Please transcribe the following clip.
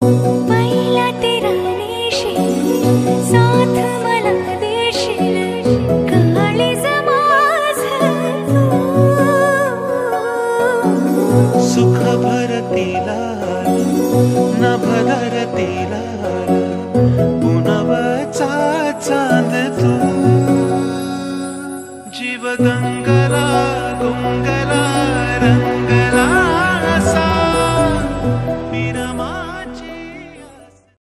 पहिला तेरा नेशील साथ मला देशील काळीज माझं सुख भरतीला नभ धरतीला पुनवचा चांद तू जीवगंगा